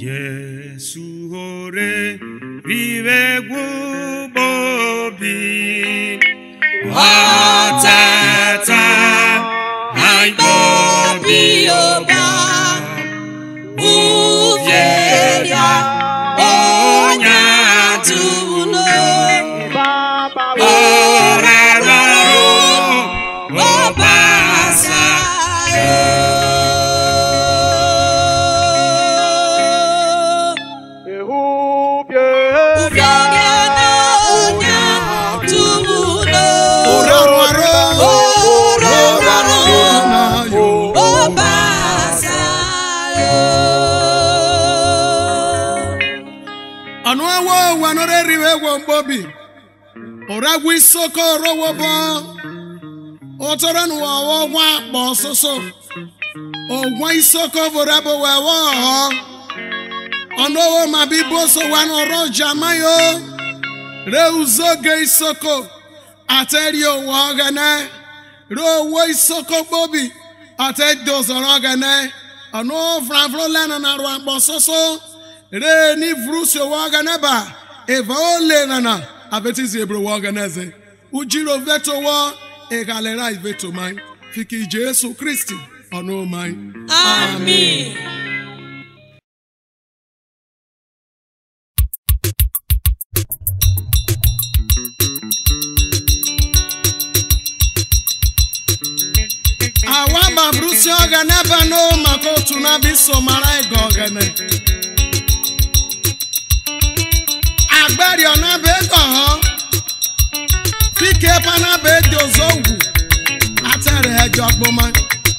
Yesu ore vive gubobi Watata Hai bobi oba Uvyeria Onya tuno Oraro Obasa Bobby, Oragui Soko Rowobo, Otoran Wawa, Bossoso, or Wai Soko Vorabo Wawa, Ono Mabiboso one or Jamayo, Reuzo Gay Soko, Aterio Wagane, Ro Wai Soko Bobby, Atedos Oragane, Ano Franfrolan and Arwa Bossoso, Re Nivrusio Waganeba. Eva ole nana abeti zebro organize ujiro veto wa egalera veto mai fiki Jesu Kristi ono mai amen. Awamba brusi oganeba no makotu na biso mara egogene Agbari ona bego Fike pana bedo zogu Atere ejo gboma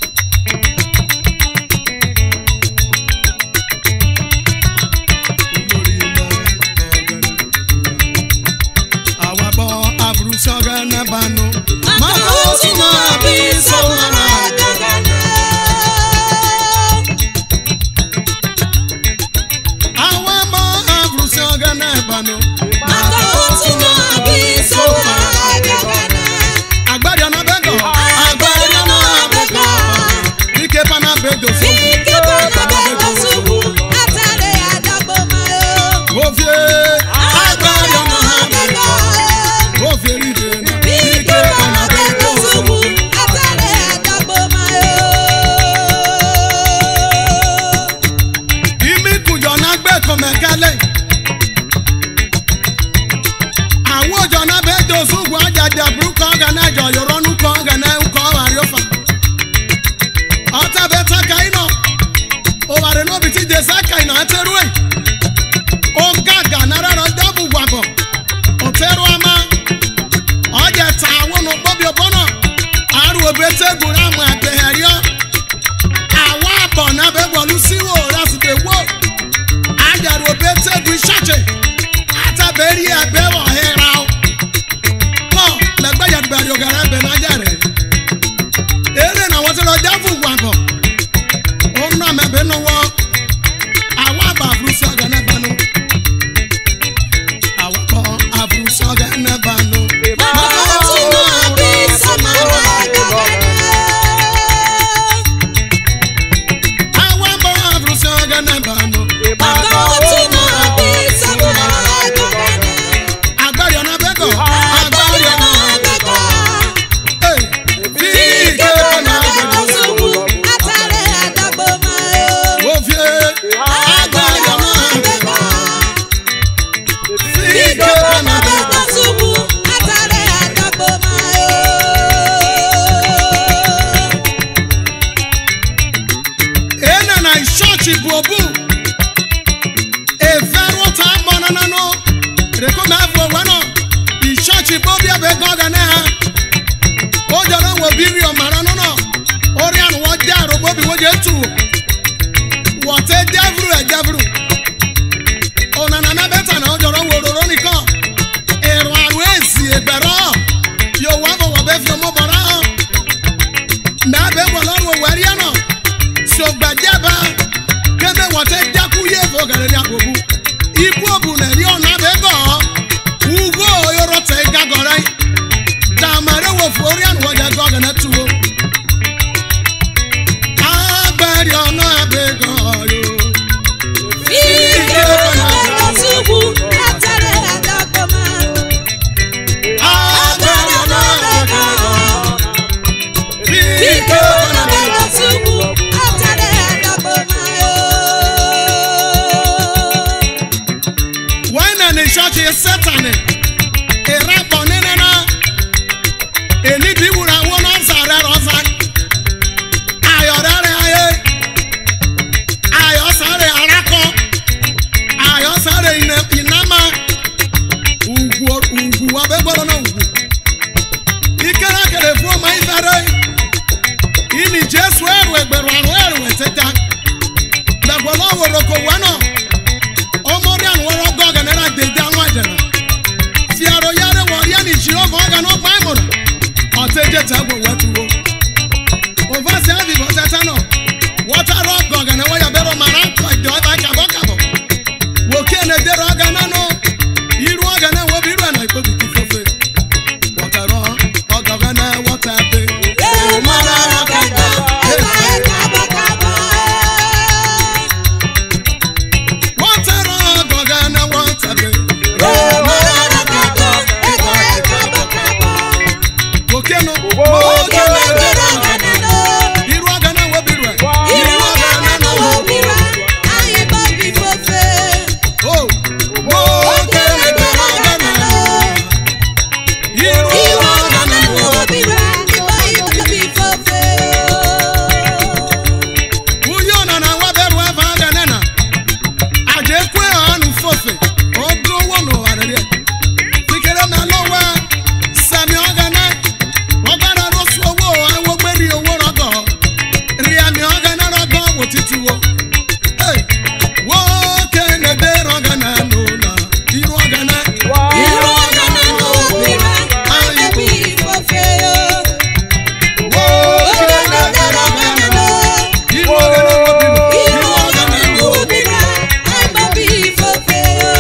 Awabo abruso gana banu Makosi na biso mara gagana Awabo abruso gana banu Aroko wano. Omorian woro goga nera de danwa jana. Fiaro yare wariani shiro goga no paimona. Oteje tabo watuwo. Ovase avi bosetano. Water rock goga na waya bero maranko do ba kabo kabo. Wokene de roga na no. Iru goga na wo biru na ikobi kifofe. Water rock goga na water be. E mara kaka e ba kabo kabo. Water rock goga na water be. E mara kaka e ba kabo kabo. Wokeno Wokene de roga na no. Iru goga na wo biru. Iru goga na wo biru. Aye ba bifofe. Oh. Wokene de roga na no. Iru Iru goga na wo biru. Aye ba bifofe. Uyona na waberu eva ganena. Ajekwe anu fofe. Odro wono arere. Fikere na lowa. Sami ogana. Ogana rosu owo awo gberi owo rogo. Riami ogana rogo wo tituwo. Hey. Wo kene de rogana no na. Iru ogana. Iru goga na wo biru. Aye ba bifofe. Wo Wokene de roga na no. Iru ogana wo biru. Iru goga na wo biru. Aye ba bifofe.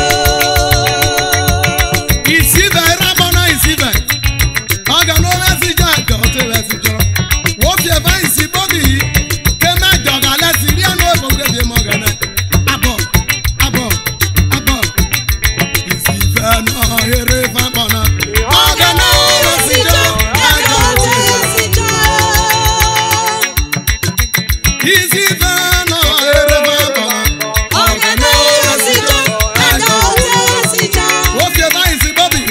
Isibe rabona isibe. Oga no mesija ka o te mesija. Wo fi eba isi bobi. Ke ma doga le si ri anu ebo de bi mo gana. Abo. Isibe no here fa bona. Oga no mesija. Isibe no here fa bona. Wo fi eba isi bobi.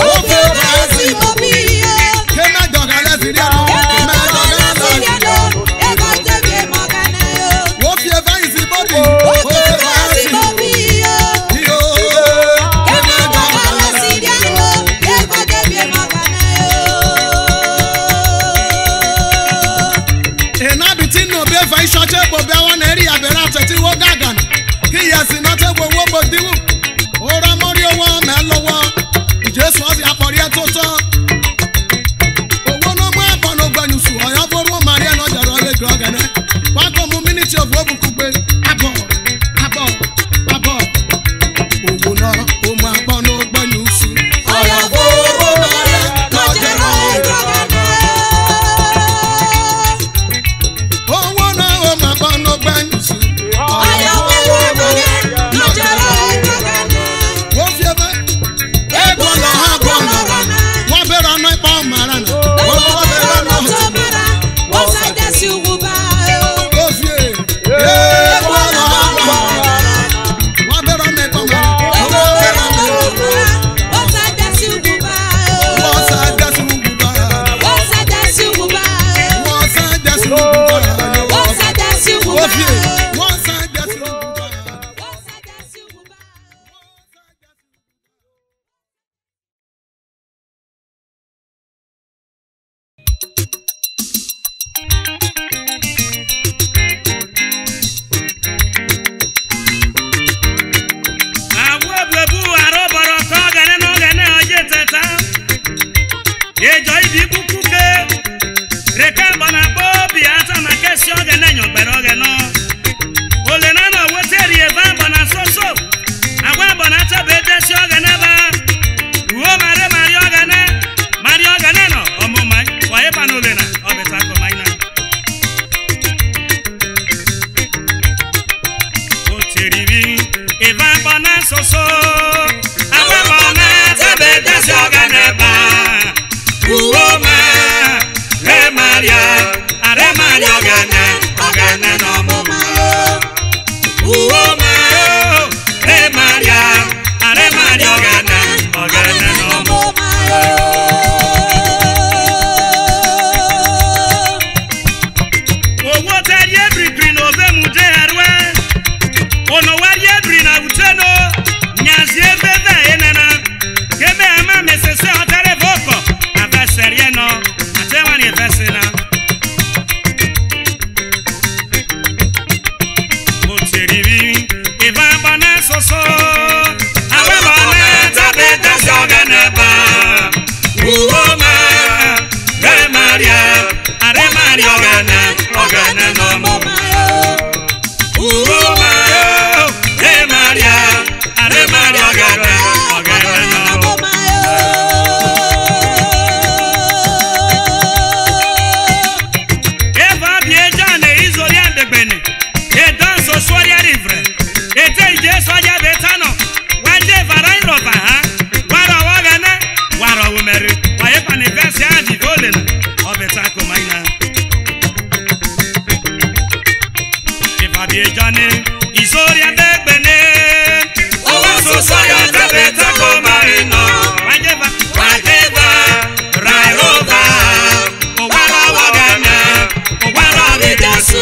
Ke ma doga le si ri anu. Ke ma doga le si ri anu. Wo fi eba isi bobi. Wo fi eba isi bobi. Yo. Ke ma doga le si ri anu. Ena biti no be fa ishoche bo be wa na ri abera teti wo gagan. Ki yesi no te wo bo diwu. Ora mori owo me lowo. Jesu ati apori etoto. Owo no mo abo no gbanyusu oya boru Maria no jaro le grogane. Wa ko mu minute of obu kugbe. Abo. Owo no o mo abo no gbanyusu. Owo no o mo abo no gbanyusu. Wo fi ebe. Ego lo ha bo no. Wa bera no ipa marana. Wa bera no. Wo fi e. Ego lo ha bo no. Wa bera no ipa marana. Wa bera no. Wo sa dasi uguba. Wo sa dasi uguba. Wo fi e. Wo sa dasi uguba. Awoblebu aroboro kogene n'ogene oje teta. Ejo ibi kukuke. Reka bona bobi ata makesi ogene nyogbere ogene. Ole na no woteri eva bona soso. Agwa bona tabete si ogene ba. Uo mare ogene no omumai. Wa eba no le na obeta ko maina. Oteribi eva bona soso. Agwa bona tabete si ogene ba. Uoma, re Maria ogene no muma. Uoma, re Maria ogene no muma. Owo tari ebri green ove muje harwe. Ono wari ebri na uteno. Nyazi ebebe enena. Kebe ama mesese otare voko. Aveserieno. Atewani vesena. Oteribi so. Awebone tabete sogeneba. Uoma. Re Maria. Are Maria ogene no mo. Uoma. Re Maria. Are Maria ogene no mo. Eva biejane izoria degbene. E danso soya rivre. E te je soya betano. Wanje varai rova ha. Wara wagane. Wara umeri. Wae panivesi andi golena. Obetako maina. Eva biejane izoria degbene. Owa so soya betako maina. Wajeva rai rova. Wara wagane. Wara bejasu.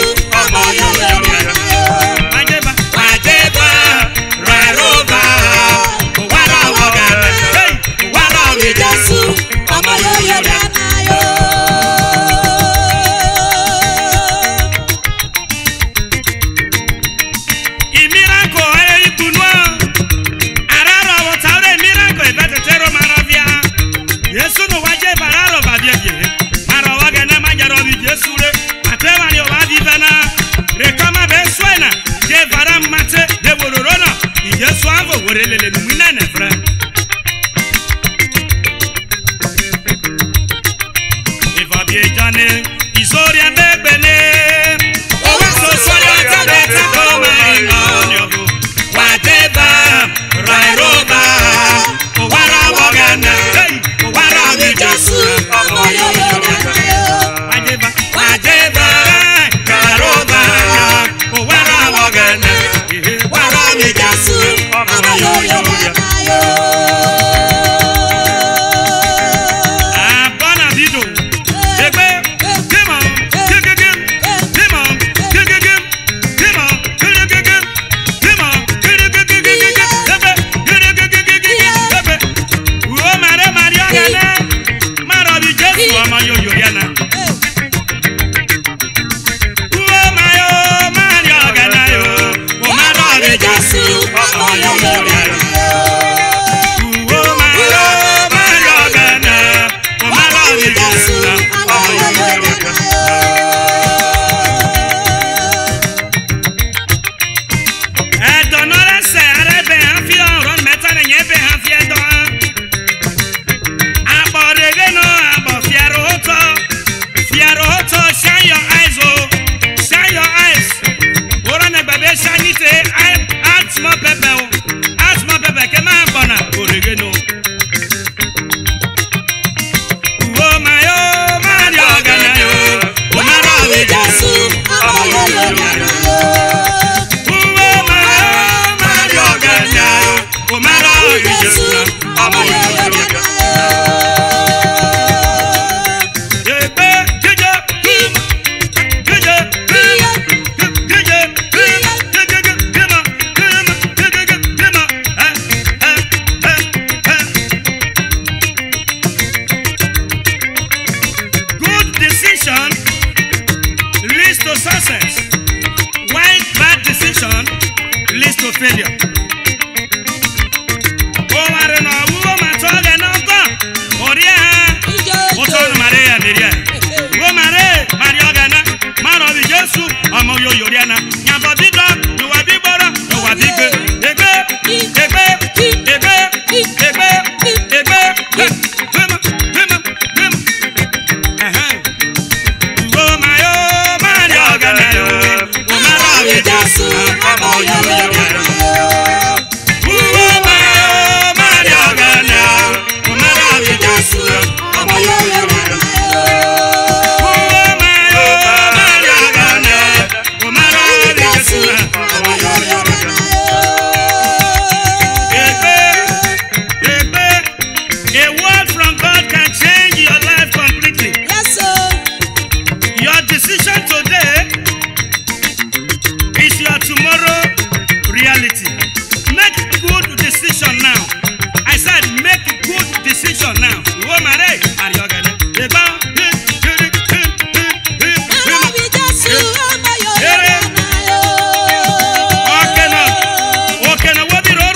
Okay, now what did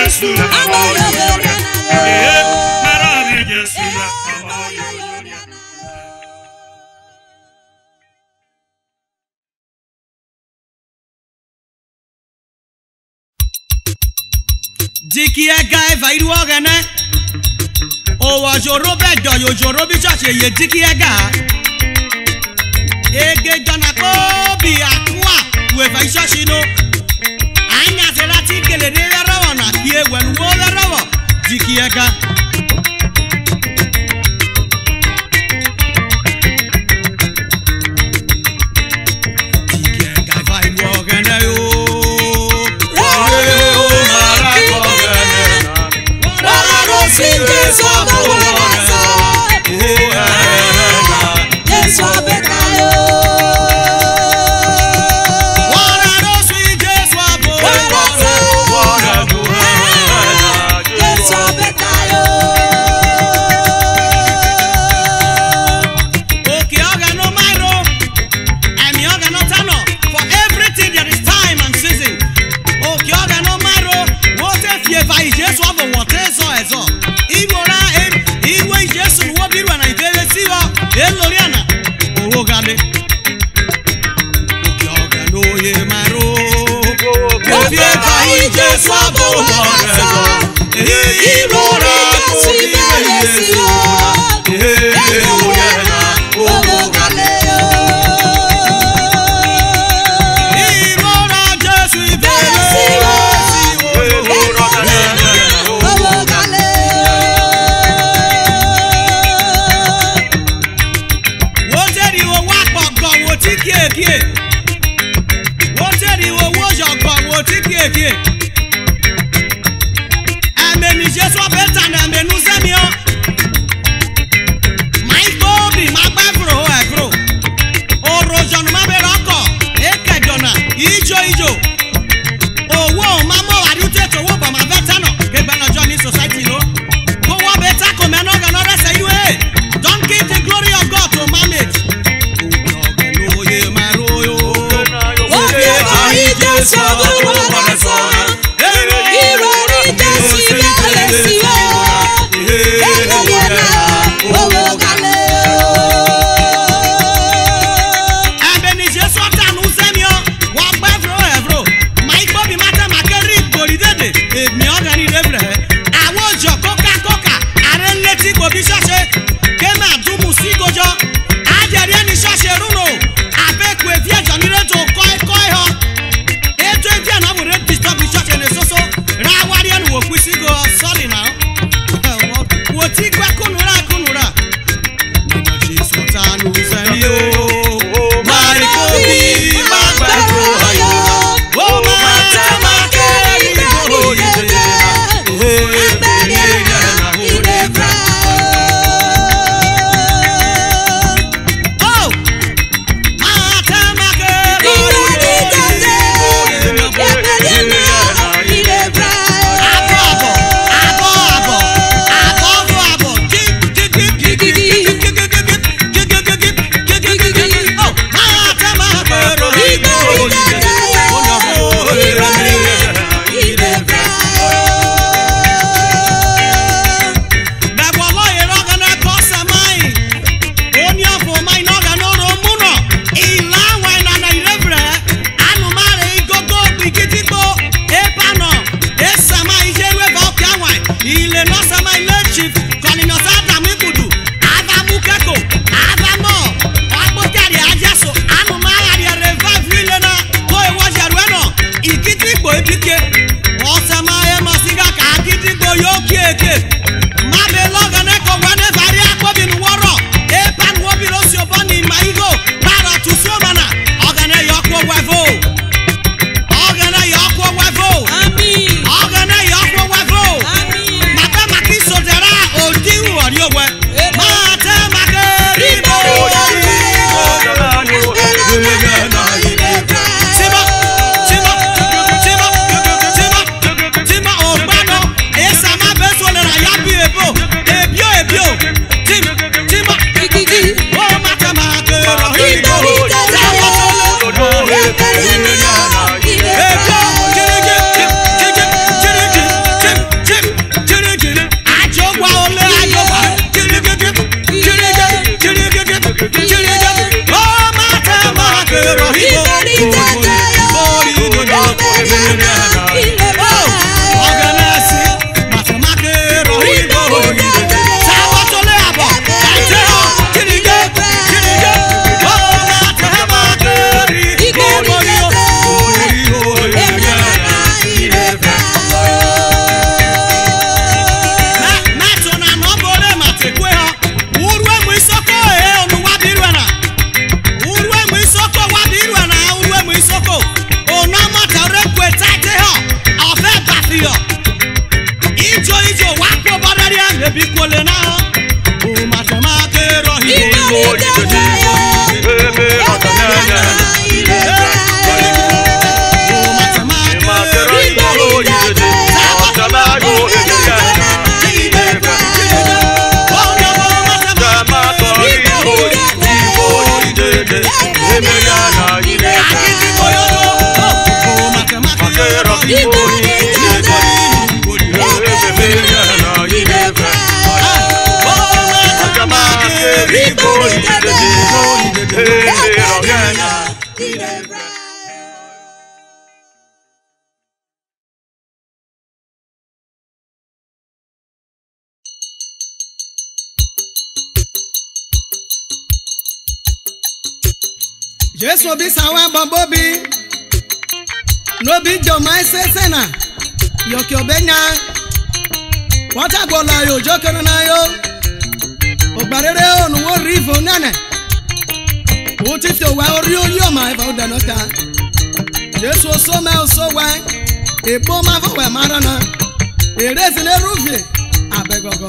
Jésù la ọmọ yòyò rẹ̀. Mara mi Jésù la ọmọ yòyò rẹ̀. Diki ega eva iru ogene. Owo joro bejo yo joro bi church ye diki ega. Ege jona ko bi akwa we fa church no. Anya se lati kele de rawo na kie wenu wo rawo. Diki ega. Diki ega eva iru ogene yo. Eloriana, oh gale, oga no ye maro. Confie kai Jesu abo mora, ilora sibelesio. Eloriana, oh gale, ilora Jesu ibelesio. Ameni Jesu abeta na amenu semio. My baby, my bavro, agro. Orojon maberoko, ekedona, ijo. Owo mama warute to wo ba ma beta no. Ke bana Johnny society no. Go wa beta ko me no ga no say you hey. Don't give the glory of God to manage. No ye maroyo. Wo be ai Jesu aboro so. Tima bikole na o matema kero Ibo idede yo. Ebe na idede. o matema kero Ibo idede. Jesu bi sawa bambobi no bi joma sesena yoki obenya wata gola yo jokana na yo ogbarere onu wo rivo nane o ti fi wa ori oyo ma e fa da nota Jesu so me so wa ebo ma fo wa marana ere sine rufie abegogo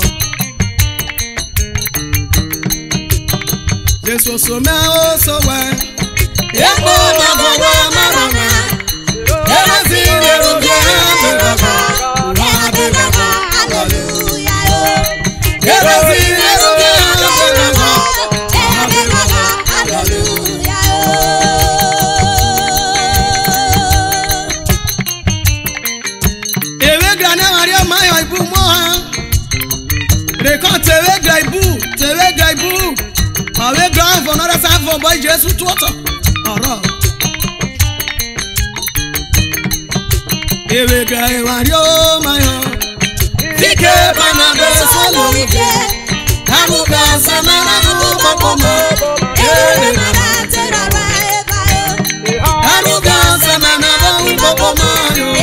Jesu so me so wa ebo ma fo wa marana ere sine rufie abegogo abegogo Hallelujah. ere sine rufie abegogo ewe grana maria mayo ibu mo ha rekon tewe graibu awe gran for another time for boy Jesus tuoto oro ewe graibu mario mayo fike bana be solo amuka samana mukomo ewe amuka samana mukomo yo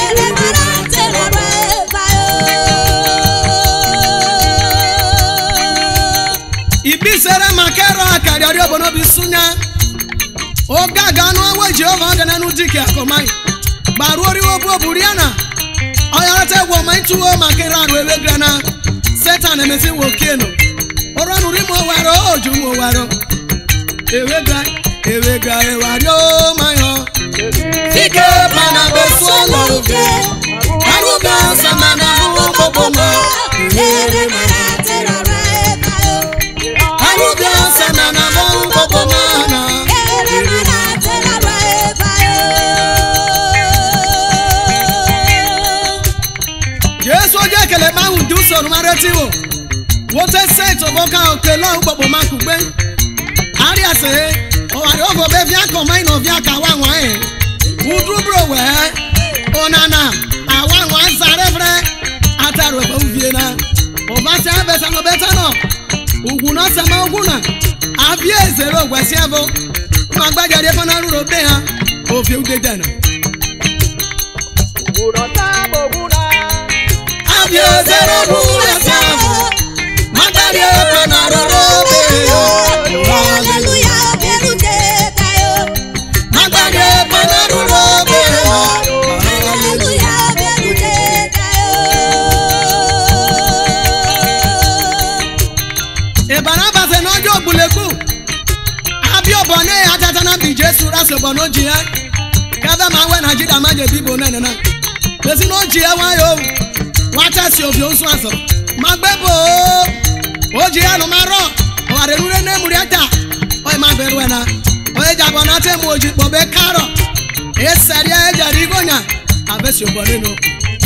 ibisere makero akari obono bisunya ogaga no awe Jehova gana nu dike akomai baru ori obo buriana oyarate wo mai tuwo makera ro ewe grana Satan emesi wo keno oranu rimo waro oju mo waro ewe gra ewaro mayo fike bana besolo aruga samana mukomo ere aruga samana mukomo Jesu oje kele ma undu so mareti wo what say to boka okelo gbogbo makugbe ari ase o ari ofo be via komai no via ka wa wan e udru bro we onana awa wan sare fre ataro ko vie na o ba se be sa no beta no ugu no se ma ugu na avie zero gwesi avo ma gbaja de fana ruro be ha o fi ude dana avie zero gwesi avo Matari panaroro beyo Hallelujah, berude kayo. Matari panaroro beyo Hallelujah, berude kayo. Ebaraba se nojo buleku Abi obone atata na bi Jesu raso bono ji e Kava ma we Nigeria ma je bibo na na Besi no ji e wa yo Wata si obi onsu aso Magbebo Oji anu maro o arerure na muri ata o ma beru na o eja bona te mu oji po be karo e seri e jari gonya abesi obone no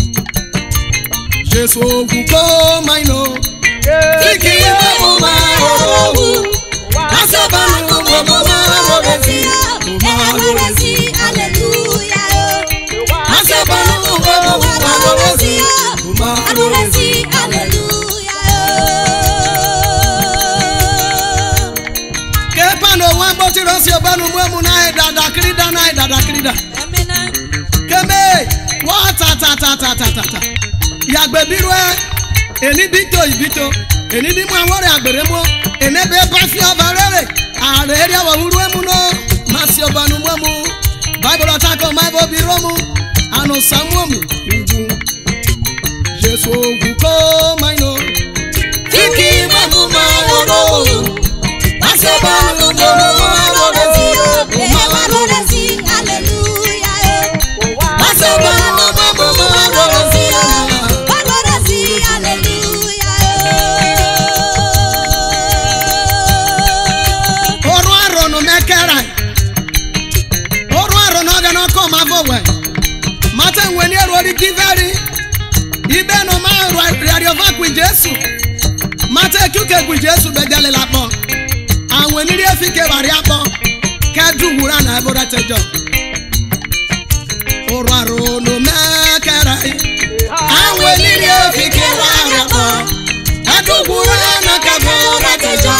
Jesu ogu ko mai no Fiki mo ma o Asabanu mo ma Hallelujah, Asabanu mo Kepano wan boti rosi obanu mu na dada krida Keme wa ta Yagbe biru eni bito ibito eni bi mu awore agbere mo ene be ba fi obarere are ere wa wuru emu no masi obanu mu Bible attack on my bobi romu ano samuomu Jesu ogu ko mai no Iki mamuma oro. Maseba mamuma oro. Ewa roresi, hallelujah. Maseba mamuma roresi, roresi, hallelujah. Oru aro no mekera. Oru aro no ga no come avowe. Mate nweni ero di kiveri. Ibe no ma radio va ku Jesu. Mate kuke ku Jesu bedele lapo. Àwọn ni re fi ke bari apo. Ka duwura na ebora tejo. Oru aro no mekera. Àwọn ni re fi ke bari apo. Ka duwura na ka ebora tejo.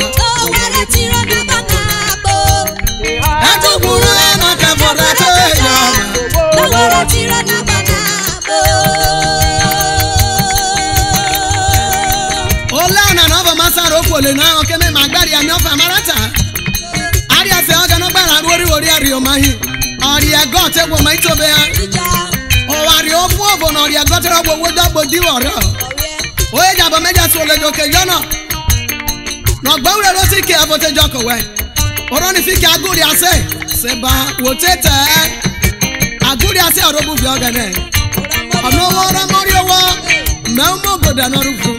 Olana nova masaro pole na oke me magari ami ofa marata. Ari ase oga no gbara ori ari o mahi. Ari ego te wo mai to be ha. O ari ofu ovo no ari ego te ro wo do gbodi oro. O e jabo meja so le joke yono. No gbawre ro ti ke abote joko we. Oro ni fi ke aguri ase. Seba wo tete. Aguri ase orobu bi oga ne. Ono wo ro mori owo. Na mo goda no rufu.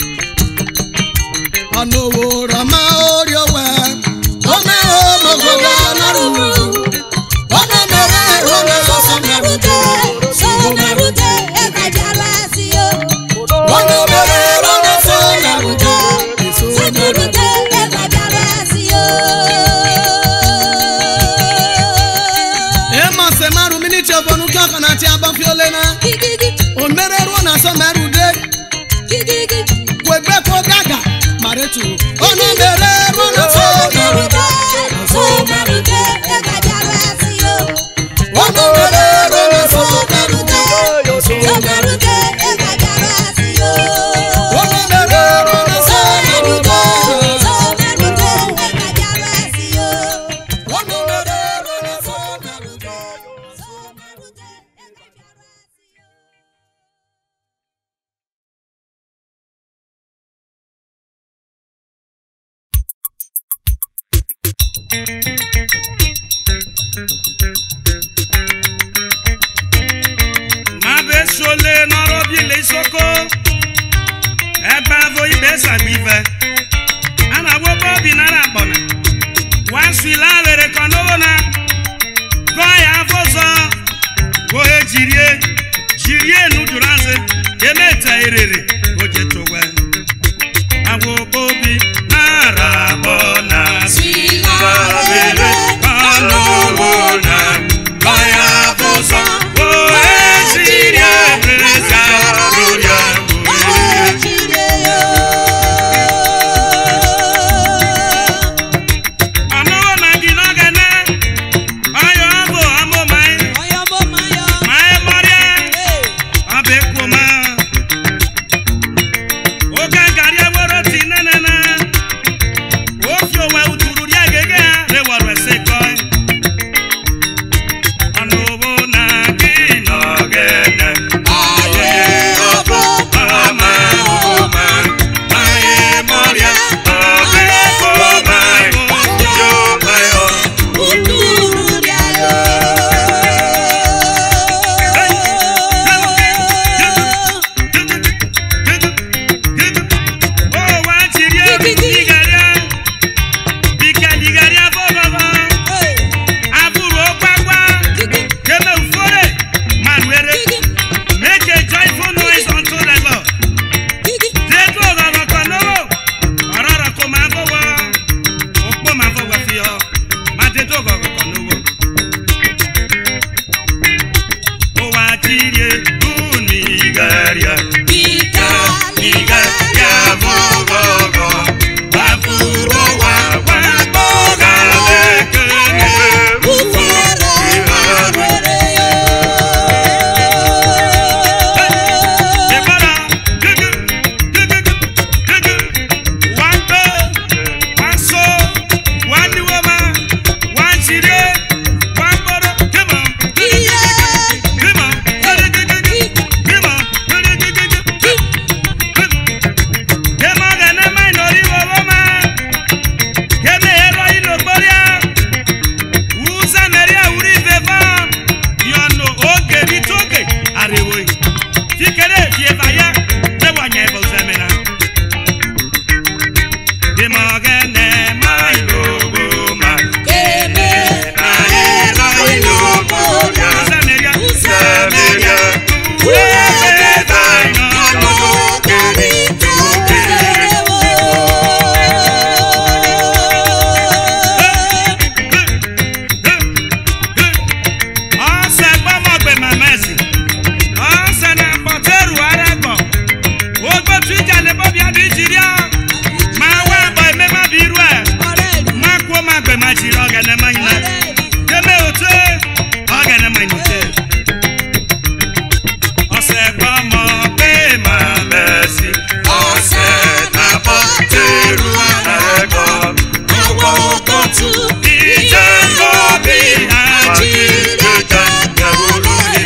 Ono wo ro ma ori owo. O me o mo goda no rufu. Ono mere ro me so merute. So merute e ka jara si o. Ono mere ro me so merute. So merute e ka jara si o. E ma se maru minute obonu kaka na ti aba fiolena. O mere ro na so merude. Kwegbe ko gaga maretu. Ono mere ro na so merute. So merute e ka jara si o. Ono mere ro na so merute. So merute e ka jara si o. Ono mere ro na so merute. So merute e ka jara si o. Ono mere ro na so merute. So merute e ka jara si o. Mabe sole norobi le soko. Eba vo ibe sabive. Ana wo bobi na rabona. Wasila vere konona. Goya foso. Gohe jirie nu duranze. Emeta erere oje towe. Awo bobi na rabona. Sila vere konona. Goya foso. jiria ma wa ba me ma birua ma ko ma gbe ma jira ogene ma ina deme ote ogene ma inote ose pa mo pe ma besi ose na po teru anago awo ko tu ije go bi aji ta gawulu ni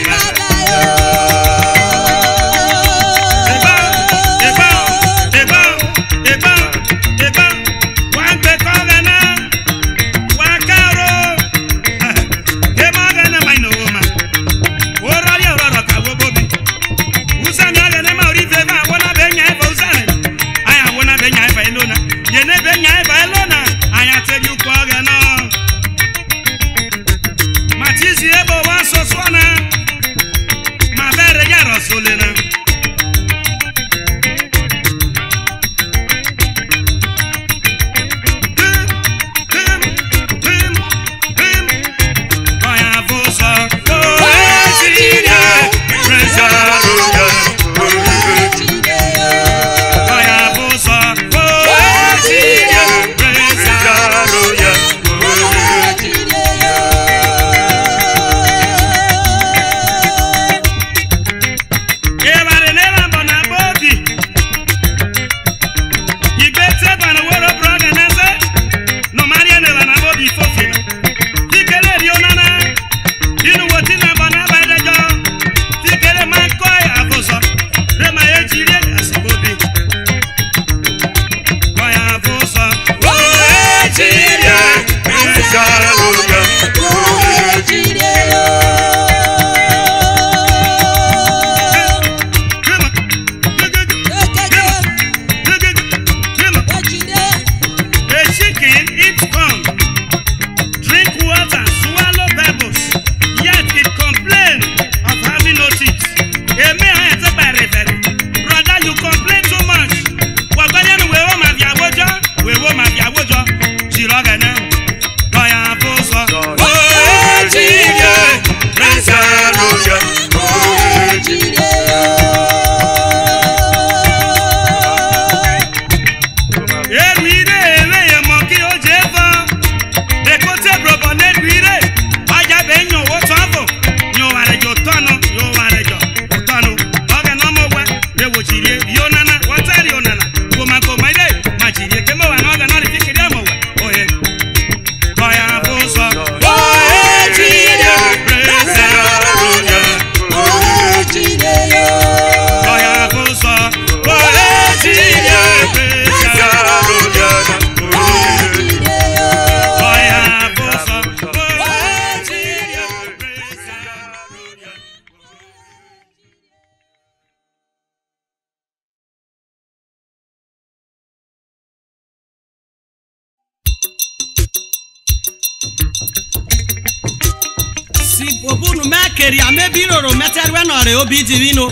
obi divino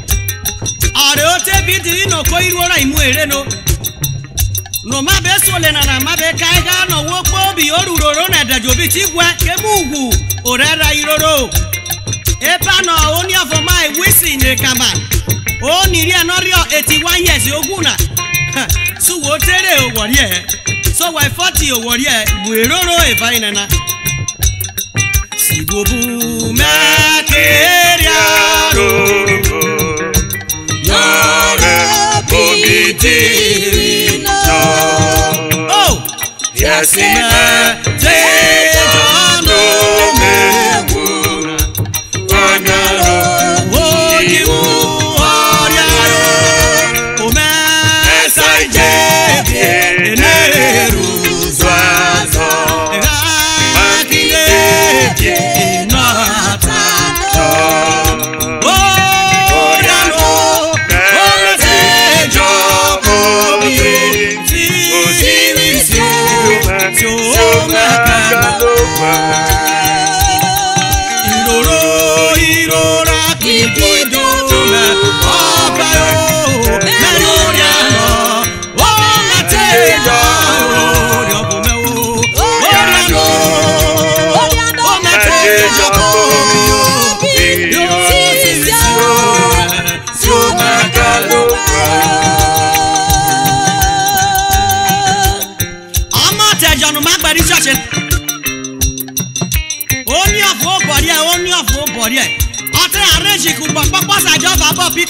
are ote bi divino ko iruora imu ere no ma be sole na ma be kai ga no wo po bi oruroro na dajo bi ti gwa ke mugu orara iroro e pa no oni of my wisi ne kama o ni ri no rio 81 years oguna su wo tere o wori e so why 40 o wori e bu eroro e fa inana si bobu me keriaro oh yes me te jono me wanaro ogi mu oriaro o me saje eneru zwazo akile nata oh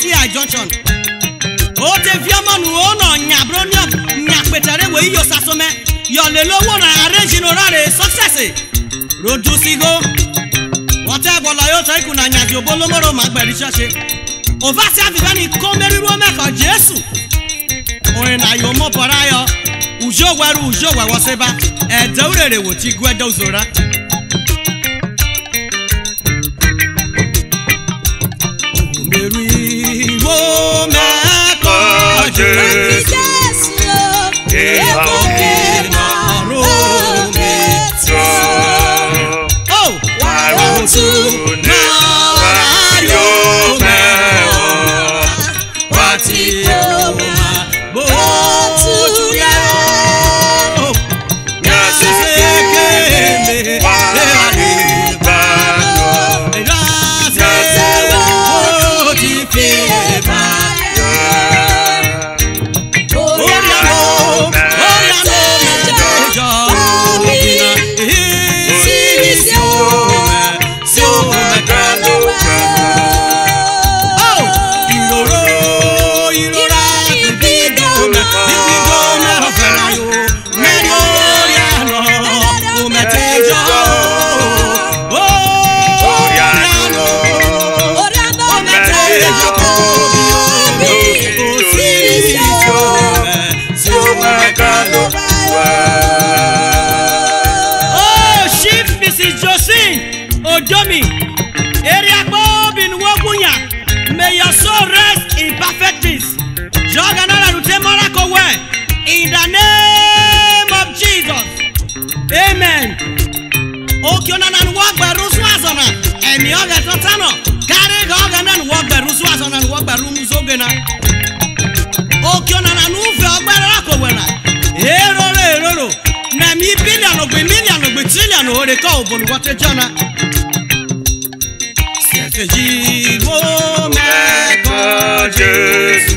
CI junction o te viamonu o no nyabronio nyapetere we yo sasome yo le lowo na arrange no rare success rodusigo whatever la yo tai kuna nyaji obolomoro magberi chase over se avivani komeriru meko Jesu o na yo mo porayo ujo weru woseba edeurere wo ti gwedo zora Amen. Okiona nan walk by Ruswazana and Yoga Totano. Carry Hogan and walk by Ruswazana and walk by Rumuzogena. Okiona nan Ufa Barako Wena. Ero. Nami billion of Trillion or the cow on water jana. Sefi Mega Jesus.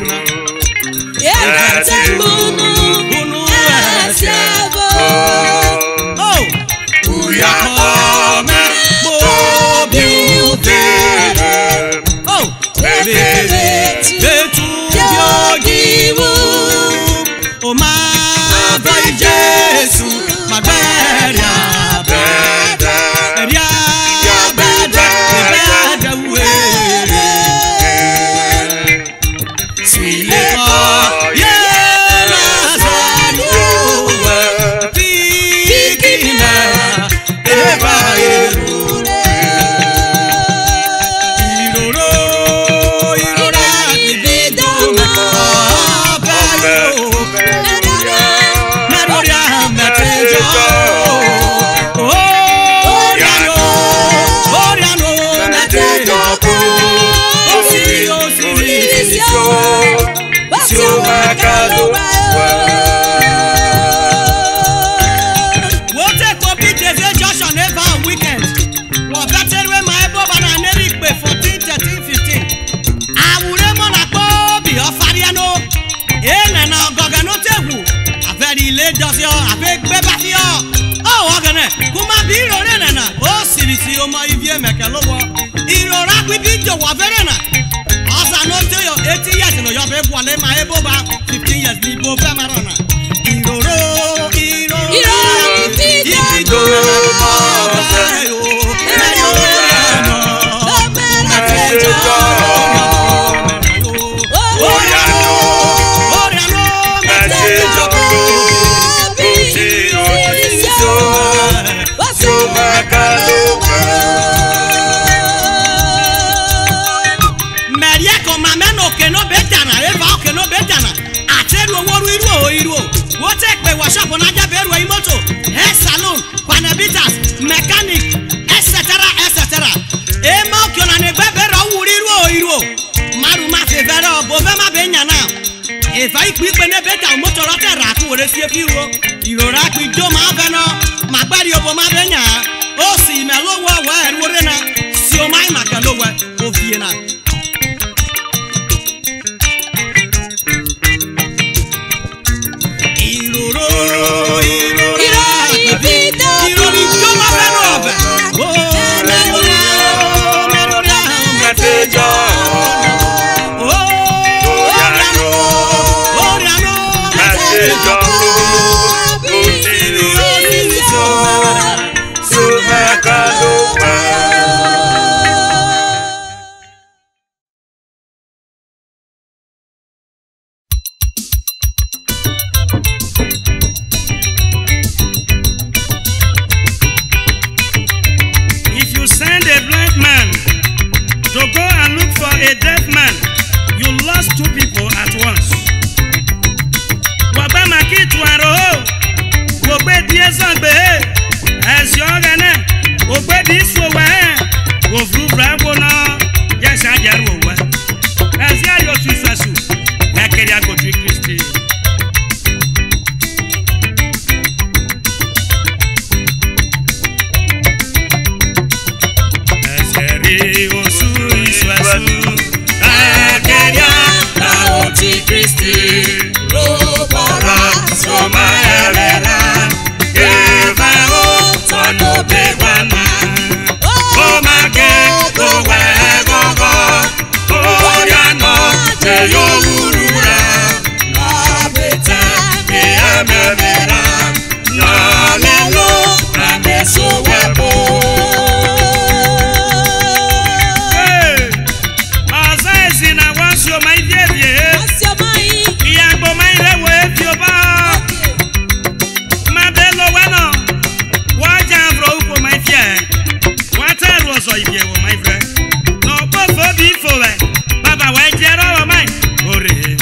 My eboba 15 years ni bo fe marona iroro shop on aja beru imoto hair salon panabitas mechanic etc. Ema okiona ne bebera wuriru iru maru ma fe vera bo be ma be nya na e fa ipe ne beta moto ro te ra ku ore sie fiwo irora ku jo ma be no magbari obo ma be nya o si me lowo wa eru re na si o mai maka lowo o fie na Oh once. Wagba makitu aro. Wogbe di ezangbe. Esi ogene. Wogbe di sowe. Wofru bravo na. Yes, I get over. Esi ayo tuisasu. Ekeri agotu Kristi. Eseri osu isuasu. Ekeria na oti Kristi. Robara soma erera. Eva o tono bewana. O mage go wegogo. O yano te yogurura. Na beta me amemera. Na lelo na meso webo. Hey! Azaezi na wasio my baby. Iyagbo my lewe fioba. Mabelo wano. Waja bro uko my fear. Wata rozo ibie wo my friend. No bofo bifo we. Baba we jero wo my. Ore.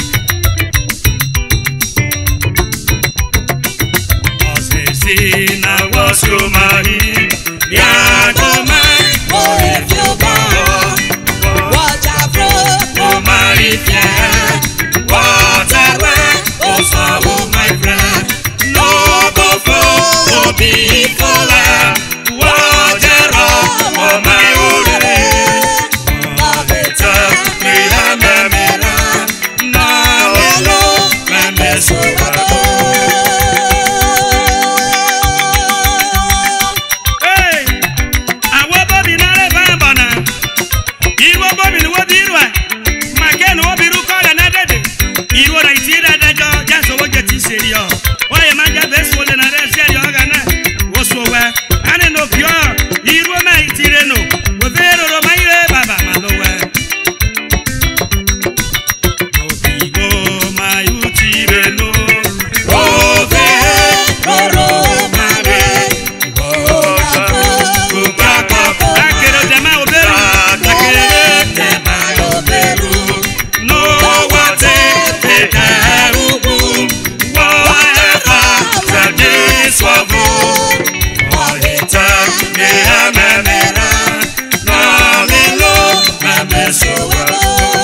Azaezi na wasio my. Yago mai ore fioba. Waja bro o mari fie. Waterwe o sawo my friend. No go for obi fola. Wajero o my ore. Na beta me amemera. Na lelo me meso wabo. Hey! Awo bobi na le bambana. Iwo bobi ni wo birwa. Make no biru kola na dede. Iwo na itira dajo jaso wo jeti serio. Oye manja beso le na re serio gana. Wo so we. Ane no pio. Iwo ma itire no. Wo vero ro maire baba malowe. Obigo ma utire no. Ove roro mare. Ukakako. Akero dema oberu. Tema oberu. No Wate pete ubu. Waefa zade swavu. Wahita me amemera. Na lelo me meso wabo.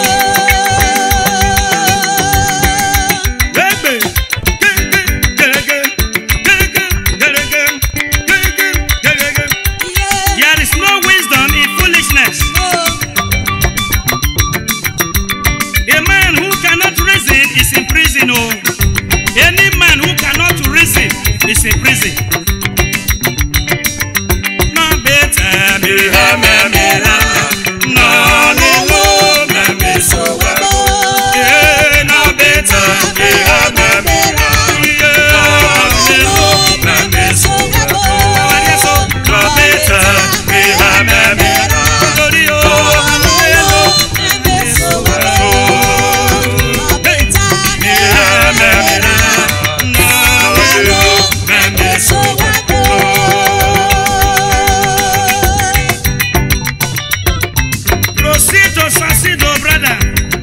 There is no wisdom in foolishness. A man who cannot reason is in prison. Oh, any man who cannot reason is in prison. No better me Amemera. Na lelo me meso wabo. yeah, no better Me amemera. Na lelo me meso wabo. no better Me amemera. glory. Na Oh, lelo me meso wabo. Me amemera. Na lelo me meso wabo. proceed to succeed, oh brother.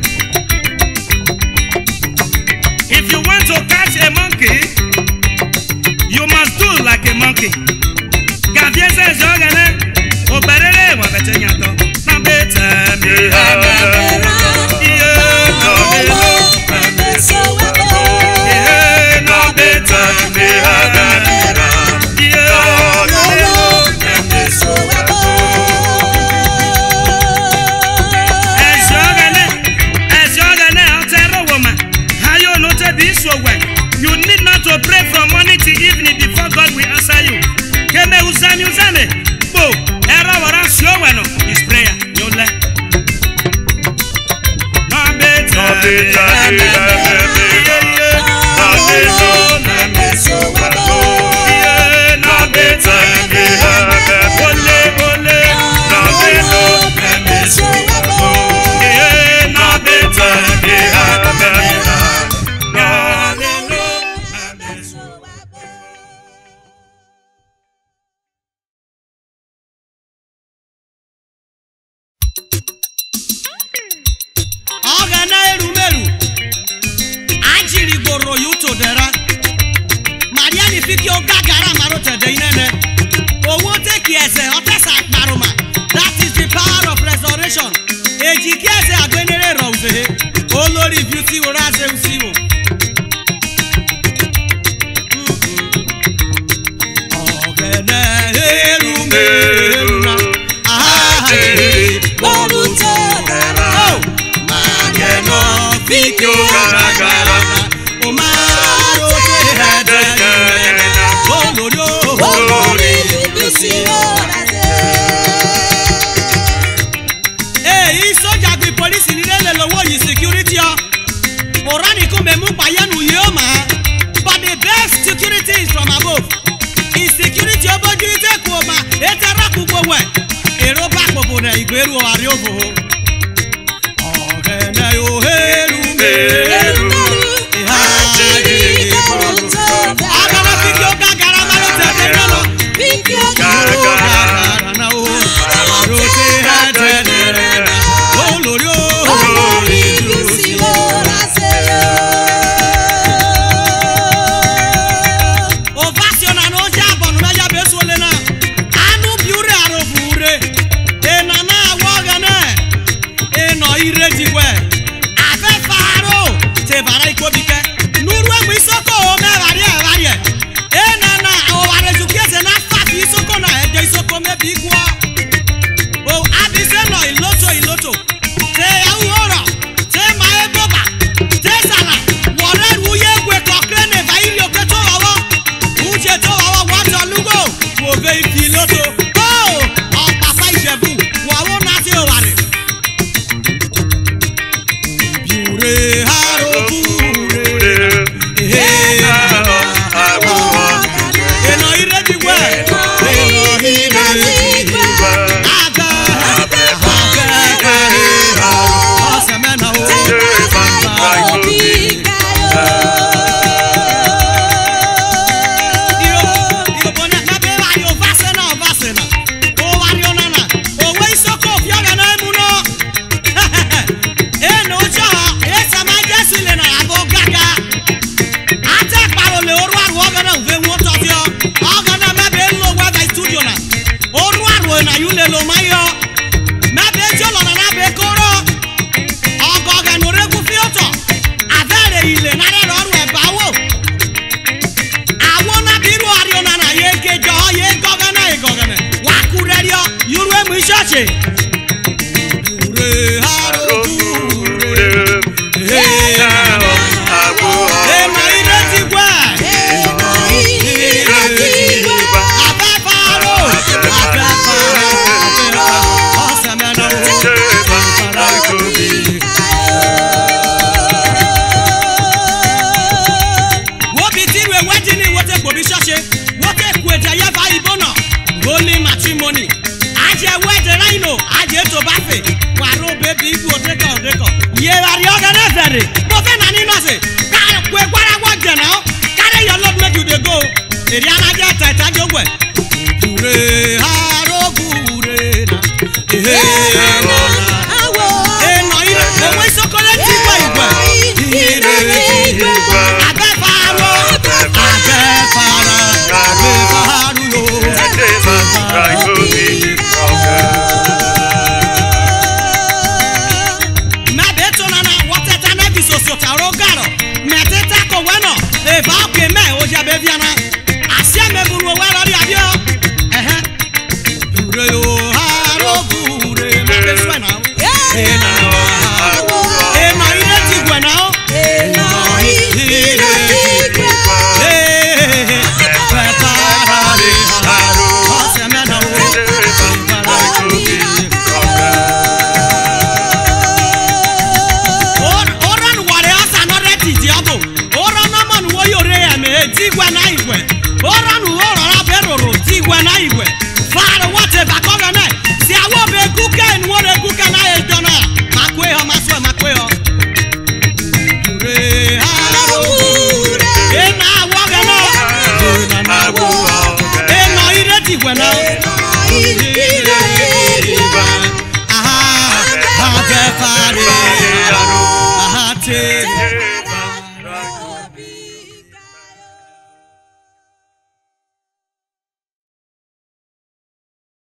If you want to catch a monkey, you must do like a monkey. Gaviese jogane, oberere wa betenyato. Na beta me Amemera. Na lelo me meso wabo. yeah, no beta me Amemera. yeah. Na lelo me meso wabo. Ezogane, altero woman. How you know to be so well? You need not to pray from morning to evening before God will answer you. Keme uzame. Bo, era wara sio weno. His prayer, you le. No better. Na lelo me meso wabo. Yeah, no better. Ole, ole. Na lelo me meso wabo. Yeah, no better. Amemera. Na lelo fiki o gagara maro tede inene. Owo take ese otesa akparuma. That is the power of resurrection. Ejiki ese agbenere rose. Olori beauty ora se usiwo. Ogene erumeruna. Boruto gara. Mageno fiki o gagara. O maro te hede. Olori bibisi orase. Hey, soja gbe police ni lele lowo yi security o. Orani ko memu payanu yoma. But the best security is from above. Is security oboju ite ku ma. Etera ku gbowe. Ero ba popo na igberu ari ofo. Ogene yo heru me. Tigwa na igwe. Ora nu ora na beroro tigwa na igwe.